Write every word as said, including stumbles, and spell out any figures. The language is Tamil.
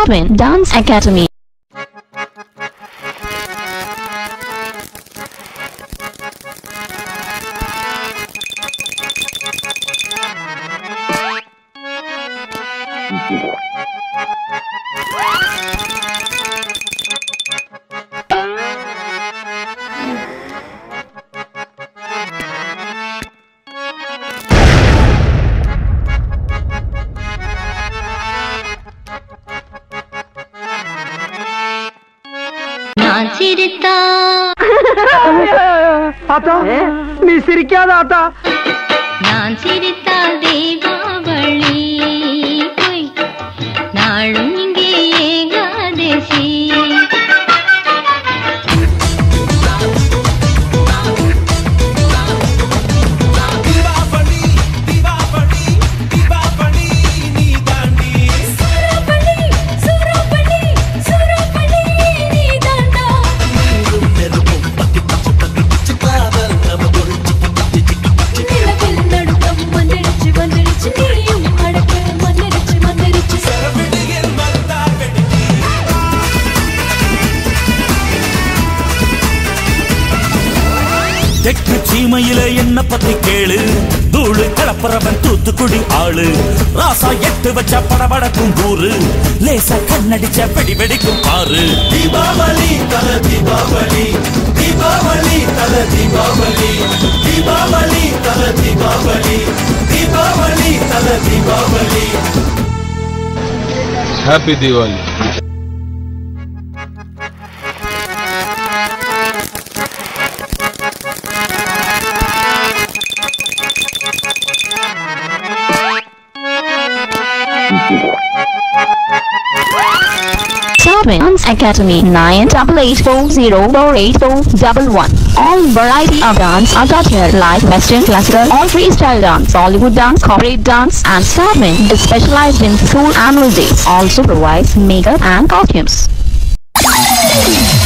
Sabin Dance Academy. ஆத்தா நீ சிரிக்காத ஆத்தா. நான் சிரித்தால் தீபாவளி நாளும் இங்கே ஏகாதசி. தெற்கு சீமையில என்ன பத்தி கேளு, தூளு கலப்புறவன் தூத்துக்குடி ஆளு. ராசா எட்டு வச்ச படபடக்கும் ஊரு, லேசா கண்ணடிச்ச வெடி வெடிக்கும் பாரு. தீபாவளி தல தீபாவளி, தீபாவளி தல தீபாவளி, தீபாவளி தல தீபாவளி, தீபாவளி தல Deepavali. Happy Deepavali. Sabin Dance Academy nine double eight four zero four eight four double one. All variety of dance are taught here, like Western, classical, all freestyle dance, Bollywood dance, corporate dance, and Sabin is specialized in school annual days. Also provides makeup and costumes.